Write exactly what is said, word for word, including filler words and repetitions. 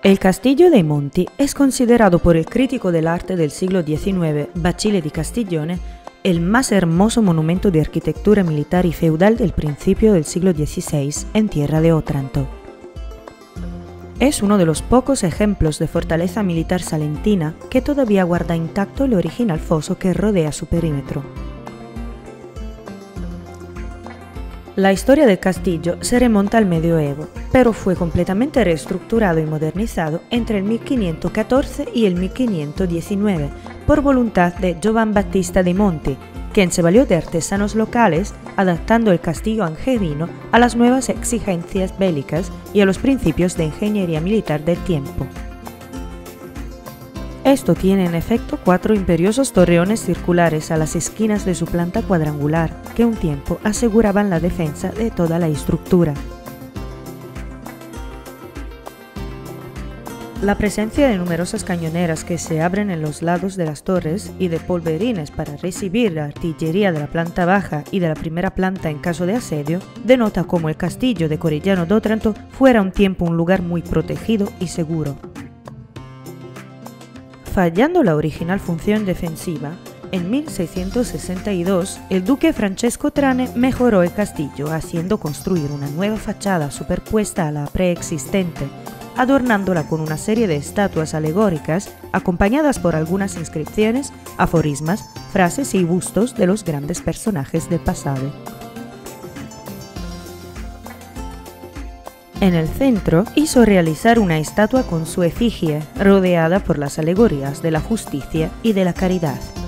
El Castillo dei Monti es considerado por el crítico del arte del siglo diecinueve, Bacile di Castiglione, el más hermoso monumento de arquitectura militar y feudal del principio del siglo dieciséis en tierra de Otranto. Es uno de los pocos ejemplos de fortaleza militar salentina que todavía guarda intacto el original foso que rodea su perímetro. La historia del castillo se remonta al Medioevo, pero fue completamente reestructurado y modernizado entre el mil quinientos catorce y el mil quinientos diecinueve por voluntad de Giovan Battista dei Monti, quien se valió de artesanos locales adaptando el castillo angevino a las nuevas exigencias bélicas y a los principios de ingeniería militar del tiempo. Esto tiene en efecto cuatro imperiosos torreones circulares a las esquinas de su planta cuadrangular, que un tiempo aseguraban la defensa de toda la estructura. La presencia de numerosas cañoneras que se abren en los lados de las torres y de polverines para recibir la artillería de la planta baja y de la primera planta en caso de asedio, denota cómo el castillo de Corigliano d'Otranto fuera un tiempo un lugar muy protegido y seguro. Fallando la original función defensiva, en mil seiscientos sesenta y dos el duque Francesco Trane mejoró el castillo haciendo construir una nueva fachada superpuesta a la preexistente, adornándola con una serie de estatuas alegóricas acompañadas por algunas inscripciones, aforismas, frases y bustos de los grandes personajes del pasado. En el centro hizo realizar una estatua con su efigie, rodeada por las alegorías de la justicia y de la caridad.